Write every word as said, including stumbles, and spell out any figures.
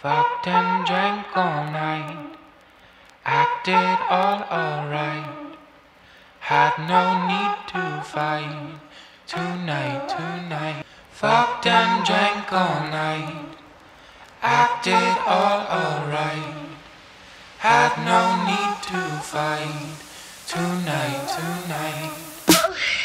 Fucked and drank all night, acted all alright. Had no need to fight tonight, tonight. Fucked and drank all night, acted all alright. Had no need to fight tonight, tonight.